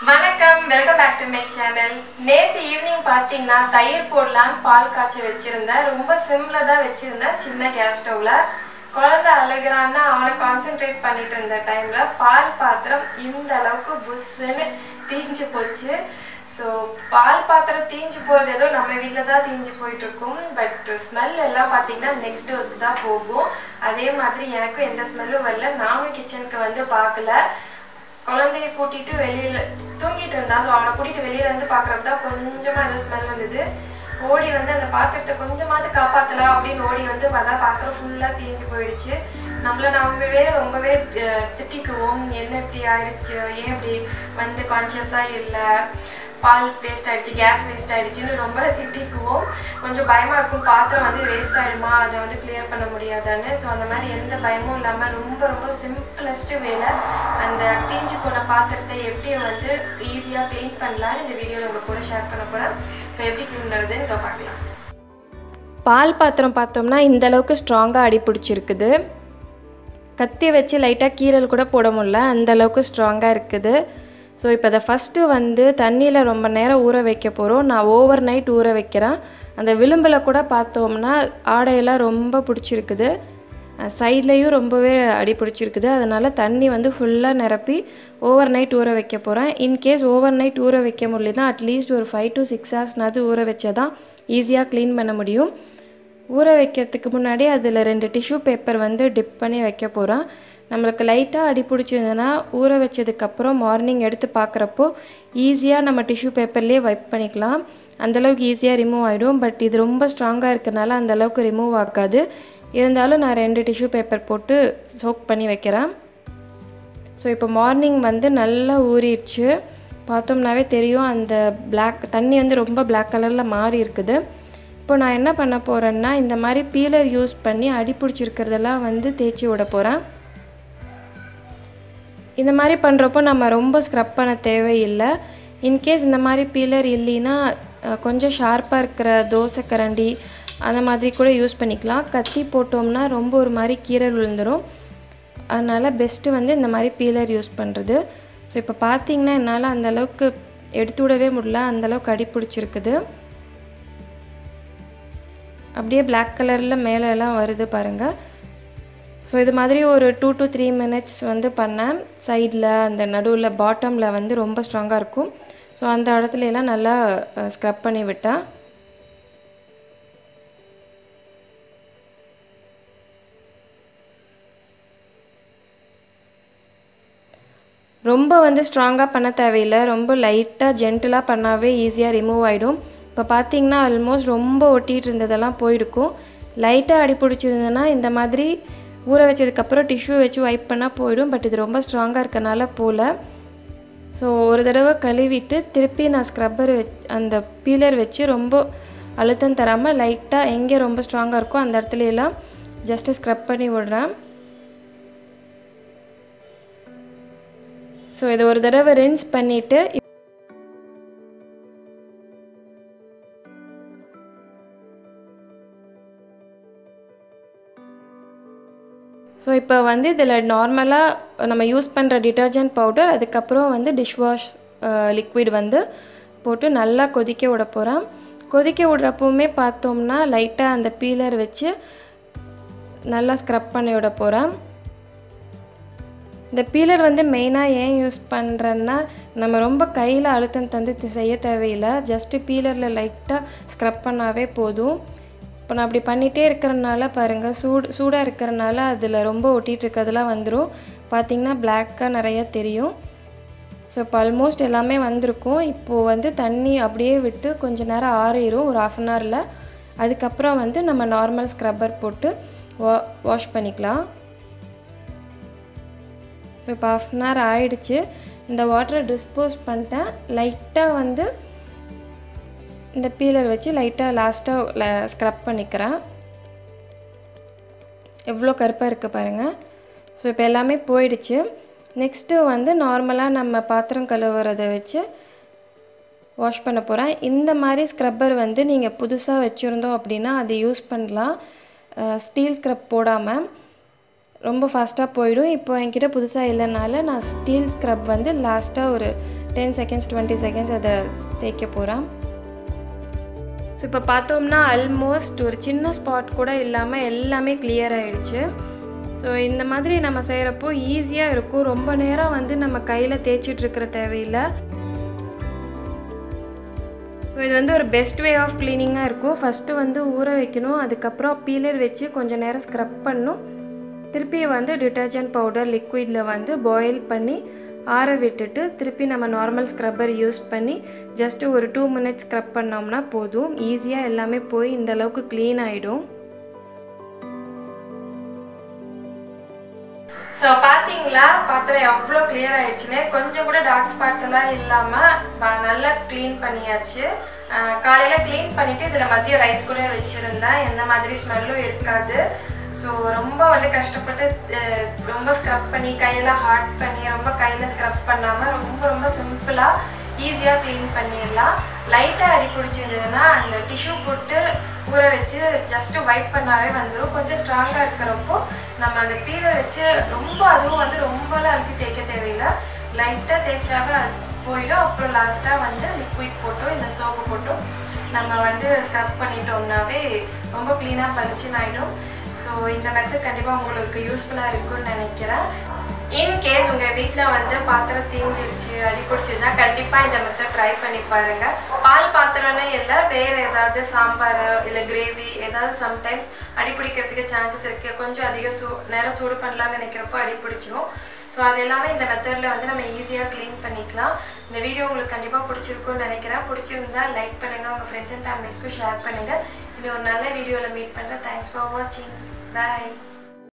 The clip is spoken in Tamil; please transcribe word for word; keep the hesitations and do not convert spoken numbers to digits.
வணக்கம், welcome back to my channel. நேற்று ஈவினிங் பார்த்தீங்கன்னா தயிர் போடலான்னு பால் காய்ச்சி வச்சுருந்தேன். ரொம்ப சிம்மில் தான் வச்சுருந்தேன், சின்ன கேஸ் ஸ்டவ்வில். குழந்தை அழுகிறான்னா அவனை கான்சென்ட்ரேட் பண்ணிட்டு இருந்த டைமில் பால் பாத்திரம் இந்த அளவுக்கு புஷ்ஷுன்னு தீஞ்சு போச்சு. ஸோ பால் பாத்திரம் தீஞ்சு போகிறது ஏதோ நம்ம வீட்டில் தான் தீஞ்சு போயிட்டுருக்கும். பட் ஸ்மெல் எல்லாம் பார்த்தீங்கன்னா நெக்ஸ்ட் டோஸ்க்கு தான் போகும். அதே மாதிரி எனக்கும் எந்த ஸ்மெல்லும் வரல. நானும் கிச்சனுக்கு வந்து பார்க்கல. குழந்தைய கூட்டிகிட்டு வெளியில் தூங்கிட்டு இருந்தா. ஸோ அவனை கூட்டிகிட்டு வெளியிலேருந்து பார்க்குறப்ப தான் கொஞ்சமாக ஏதோ ஸ்மெல் வந்தது. ஓடி வந்து அந்த பாத்திரத்தை கொஞ்சமாவது காப்பாற்றலாம் அப்படின்னு ஓடி வந்து பார்த்தா பாத்திரம் ஃபுல்லாக தீஞ்சு போயிடுச்சு. நம்மளை நம்மவே ரொம்பவே திட்டிக்குவோம். என்ன இப்படி ஆயிடுச்சு, ஏன் இப்படி வந்து கான்ஷியஸாக இல்லை, பால் வேஸ்ட் ஆகிடுச்சு, கேஸ் வேஸ்ட் ஆகிடுச்சின்னு ரொம்ப திட்டிக்குவோம். கொஞ்சம் பயமாக இருக்கும், பாத்திரம் வந்து வேஸ்ட் ஆகிடுமா, அதை வந்து கிளியர் பண்ண முடியாதான்னு. ஸோ அந்த மாதிரி எந்த பயமும் இல்லாமல் ரொம்ப ரொம்ப சிம்பிளஸ்ட்டு வேலை அந்த தீஞ்சு போன பாத்திரத்தை எப்படி வந்து ஈஸியாக க்ளீன் பண்ணலான்னு இந்த வீடியோவில் உங்கள் கூட ஷேர் பண்ண போகிறேன். ஸோ எப்படி க்ளீன் பண்ணுறதுன்னு இப்போ பார்க்கலாம். பால் பாத்திரம் பார்த்தோம்னா இந்த அளவுக்கு ஸ்ட்ராங்காக அடி பிடிச்சிருக்குது. கத்தி வச்சு லைட்டாக கீரல் கூட போட முடியல, அந்த அளவுக்கு ஸ்ட்ராங்காக இருக்குது. ஸோ இப்போ அதை ஃபஸ்ட்டு வந்து தண்ணியில் ரொம்ப நேரம் ஊற வைக்க போகிறோம். நான் ஓவர் நைட் ஊற வைக்கிறேன். அந்த விளிம்பில் கூட பார்த்தோம்னா ஆடையெல்லாம் ரொம்ப பிடிச்சிருக்குது, சைட்லேயும் ரொம்பவே அடி பிடிச்சிருக்குது. அதனால் தண்ணி வந்து ஃபுல்லாக நிரப்பி ஓவர் நைட் ஊற வைக்க போகிறேன். இன்கேஸ் ஓவர் நைட் ஊற வைக்க முடியலன்னா அட்லீஸ்ட் ஒரு ஃபைவ் டு சிக்ஸ் ஹவர்ஸ்னாவது ஊற வச்சா தான் ஈஸியாக க்ளீன் பண்ண முடியும். ஊற வைக்கிறதுக்கு முன்னாடி அதில் ரெண்டு டிஷ்யூ பேப்பர் வந்து டிப் பண்ணி வைக்க போகிறேன். நம்மளுக்கு லைட்டாக அடி பிடிச்சிருந்ததுன்னா ஊற வச்சதுக்கப்புறம் மார்னிங் எடுத்து பார்க்குறப்போ ஈஸியாக நம்ம டிஷ்யூ பேப்பர்லேயே வைப் பண்ணிக்கலாம். அந்தளவுக்கு ஈஸியாக ரிமூவ் ஆகிடும். பட் இது ரொம்ப ஸ்ட்ராங்காக இருக்கனால அந்தளவுக்கு ரிமூவ் ஆகாது. இருந்தாலும் நான் ரெண்டு டிஷ்யூ பேப்பர் போட்டு சோக் பண்ணி வைக்கிறேன். ஸோ இப்போ மார்னிங் வந்து நல்லா ஊறிடுச்சு. பார்த்தோம்னாவே தெரியும் அந்த பிளாக் தண்ணி வந்து ரொம்ப பிளாக் கலரில் மாறி இருக்குது. இப்போ நான் என்ன பண்ண போகிறேன்னா இந்த மாதிரி பீலர் யூஸ் பண்ணி அடி பிடிச்சிருக்கிறதெல்லாம் வந்து தேய்ச்சி விட போகிறேன். இந்த மாதிரி பண்ணுறப்போ நம்ம ரொம்ப ஸ்க்ரப் பண்ண தேவையில்லை. இன்கேஸ் இந்த மாதிரி பீலர் இல்லைன்னா கொஞ்சம் ஷார்ப்பாக இருக்கிற தோசை கரண்டி அந்த மாதிரி கூட யூஸ் பண்ணிக்கலாம். கத்தி போட்டோம்னா ரொம்ப ஒரு மாதிரி கீரல் விழுந்துடும். அதனால் பெஸ்ட்டு வந்து இந்த மாதிரி பீலர் யூஸ் பண்ணுறது. ஸோ இப்போ பார்த்திங்கன்னா என்னால் அந்தளவுக்கு எடுத்து விடவே முடியல, அந்தளவுக்கு அடி பிடிச்சிருக்குது. அப்படியே பிளாக் கலரில் மேலெல்லாம் வருது பாருங்கள். ஸோ இது மாதிரி ஒரு டூ டு த்ரீ மினிட்ஸ் வந்து பண்ணேன். சைடில் அந்த நடுவில் பாட்டமில் வந்து ரொம்ப ஸ்ட்ராங்காக இருக்கும். ஸோ அந்த இடத்துல எல்லாம் நல்லா ஸ்க்ரப் பண்ணி விட்டேன். ரொம்ப வந்து ஸ்ட்ராங்காக பண்ண தேவையில்லை, ரொம்ப லைட்டாக ஜென்டிலாக பண்ணாவே ஈஸியாக ரிமூவ் ஆகிடும். இப்போ பார்த்திங்கன்னா ஆல்மோஸ்ட் ரொம்ப ஒட்டிகிட்டு இருந்ததெல்லாம் போயிருக்கும். லைட்டாக அடி பிடிச்சிருந்ததுன்னா இந்த மாதிரி ஊற வச்சதுக்கப்புறம் டிஷ்யூ வச்சு வைப் பண்ணால் போயிடும். பட் இது ரொம்ப ஸ்ட்ராங்காக இருக்கனால போல். ஸோ ஒரு தடவை கழுவிட்டு திருப்பி நான் ஸ்க்ரப்பர் வச் அந்த பீலர் வச்சு ரொம்ப அழுத்தம் தராமல் லைட்டாக எங்கே ரொம்ப ஸ்ட்ராங்காக இருக்கோ அந்த இடத்துல எல்லாம் ஜஸ்ட்டு ஸ்க்ரப் பண்ணி விடுறேன். ஸோ இதை ஒரு தடவை ரின்ஸ் பண்ணிவிட்டு ஸோ இப்போ வந்து இதில் நார்மலாக நம்ம யூஸ் பண்ணுற டிட்டர்ஜென்ட் பவுடர், அதுக்கப்புறம் வந்து டிஷ்வாஷ் லிக்விட் வந்து போட்டு நல்லா கொதிக்க விட போகிறேன். கொதிக்க விடுறப்பவுமே பார்த்தோம்னா லைட்டாக அந்த பீலர் வச்சு நல்லா ஸ்க்ரப் பண்ணி விட போகிறேன். இந்த பீலர் வந்து மெயினாக ஏன் யூஸ் பண்ணுறேன்னா நம்ம ரொம்ப கையில் அழுத்தம் தந்து செய்ய தேவையில்லை. ஜஸ்ட்டு பீலரில் லைட்டாக ஸ்க்ரப் பண்ணாவே போதும். இப்போ நான் அப்படி பண்ணிகிட்டே இருக்கிறனால பாருங்கள், சூடு சூடாக இருக்கிறனால அதில் ரொம்ப ஒட்டிகிட்டு இருக்கிறதுலாம் வந்துடும். பார்த்திங்கன்னா பிளாக்காக நிறையா தெரியும். ஸோ இப்போ ஆல்மோஸ்ட் எல்லாமே வந்திருக்கும். இப்போது வந்து தண்ணி அப்படியே விட்டு கொஞ்சம் நேரம் ஆறிடும், ஒரு ஆஃப் அன் ஹவரில். அதுக்கப்புறம் வந்து நம்ம நார்மல் ஸ்க்ரப்பர் போட்டு வா வாஷ் பண்ணிக்கலாம். ஸோ இப்போ ஆஃப் அன் ஹவர் ஆகிடுச்சு. இந்த வாட்டரை டிஸ்போஸ் பண்ணிட்டேன். லைட்டாக வந்து இந்த பீலர் வச்சு லைட்டாக லாஸ்ட்டாக ஸ்க்ரப் பண்ணிக்கிறேன். எவ்வளோ கருப்பாக இருக்குது பாருங்கள். ஸோ இப்போ எல்லாமே போயிடுச்சு. நெக்ஸ்ட்டு வந்து நார்மலாக நம்ம பாத்திரம் கழுவுறதை வச்சு வாஷ் பண்ண போகிறேன். இந்த மாதிரி ஸ்க்ரப்பர் வந்து நீங்கள் புதுசாக வச்சுருந்தோம் அப்படின்னா அது யூஸ் பண்ணலாம். ஸ்டீல் ஸ்க்ரப் போடாமல் ரொம்ப ஃபாஸ்ட்டாக போயிடும். இப்போ என்கிட்ட புதுசாக இல்லைனால நான் ஸ்டீல் ஸ்க்ரப் வந்து லாஸ்ட்டாக ஒரு டென் செகண்ட்ஸ் டுவெண்ட்டி செகண்ட்ஸ் அதை தேய்க்க போகிறேன். ஸோ இப்போ பார்த்தோம்னா ஆல்மோஸ்ட் ஒரு சின்ன ஸ்பாட் கூட இல்லாமல் எல்லாமே கிளியர் ஆகிடுச்சு. ஸோ இந்த மாதிரி நம்ம செய்கிறப்போ ஈஸியாக இருக்கும். ரொம்ப நேரம் வந்து நம்ம கையில் தேய்ச்சிட்ருக்கிற தேவையில்லை. ஸோ இது வந்து ஒரு பெஸ்ட் வே ஆஃப் க்ளீனிங்காக இருக்கும். ஃபஸ்ட்டு வந்து ஊற வைக்கணும், அதுக்கப்புறம் பீலர் வச்சு கொஞ்சம் நேரம் ஸ்க்ரப் பண்ணணும். திருப்பி வந்து டிட்டர்ஜென்ட் பவுடர் லிக்விடில் வந்து பாயில் பண்ணி ஆற விட்டுட்டு திருப்பி நம்ம நார்மல் ஸ்க்ரப்பர் யூஸ் பண்ணி ஜஸ்ட்டு ஒரு டூ மினிட்ஸ் ஸ்க்ரப் பண்ணோம்னா போதும். ஈஸியாக எல்லாமே போய் இந்த அளவுக்கு க்ளீன் ஆகிடும். ஸோ பார்த்தீங்களா பாத்திரம் எவ்வளோ கிளியர் ஆயிடுச்சுன்னு. கொஞ்சம் கூட டார்க் ஸ்பாட்ஸ் எல்லாம் இல்லாமல் நல்லா க்ளீன் பண்ணியாச்சு. காலையில் க்ளீன் பண்ணிவிட்டு இதில் மதியம் ரைஸ் கூட வச்சுருந்தேன். எந்த மாதிரி ஸ்மெல்லும் இருக்காது. ஸோ ரொம்ப வந்து கஷ்டப்பட்டு ரொம்ப ஸ்க்ரப் பண்ணி கையில் ஹாட் பண்ணி ரொம்ப கையில் ஸ்க்ரப் பண்ணாமல் ரொம்ப ரொம்ப சிம்பிளாக ஈஸியாக க்ளீன் பண்ணிடலாம். லைட்டாக அடி பிடிச்சிருந்ததுன்னா அந்த டிஷ்யூ போட்டு ஊற வச்சு ஜஸ்ட்டு வைப் பண்ணாவே வந்துடும். கொஞ்சம் ஸ்ட்ராங்காக இருக்கிறப்போ நம்ம அந்த பீலர் வச்சு ரொம்ப அதுவும் வந்து ரொம்பலாம் அழுத்தி தேய்க்க தேவையில்லை. லைட்டாக தேய்ச்சாவே அது போயிடும். அப்புறம் லாஸ்ட்டாக வந்து லிக்விட் போட்டோ இல்லை சோப்பு போட்டோ நம்ம வந்து ஸ்க்ரப் பண்ணிட்டோம்னாவே ரொம்ப க்ளீனாக பளிச்சுன்னு ஆகிடும். ஸோ இந்த மெத்தட் கண்டிப்பாக உங்களுக்கு யூஸ்ஃபுல்லாக இருக்கும்னு நினைக்கிறேன். இன்கேஸ் உங்கள் வீட்டில் வந்து பாத்திரம் தீஞ்சிருச்சு அடி பிடிச்சிருந்தா கண்டிப்பாக இந்த மெத்தட் ட்ரை பண்ணி பாருங்கள். பால் பாத்திரம்னே இல்லை, வேறு ஏதாவது சாம்பார் இல்லை கிரேவி ஏதாவது சம்டைம்ஸ் அடி பிடிக்கிறதுக்கு சான்சஸ் இருக்குது. கொஞ்சம் அதிக சூ நேரம் சூடு பண்ணலாம்னு நினைக்கிறப்போ அடி பிடிச்சிரும். ஸோ அது எல்லாமே இந்த மெத்தடில் வந்து நம்ம ஈஸியாக க்ளீன் பண்ணிக்கலாம். இந்த வீடியோ உங்களுக்கு கண்டிப்பாக பிடிச்சிருக்கும்னு நினைக்கிறேன். பிடிச்சிருந்தா லைக் பண்ணுங்கள், உங்கள் ஃப்ரெண்ட்ஸ் அண்ட் ஃபேமிலிஸ்க்கும் ஷேர் பண்ணுங்கள். இன்னும் ஒரு நல்ல வீடியோவில் மீட் பண்ணுறேன். தேங்க்ஸ் ஃபார் வாட்சிங். Bye.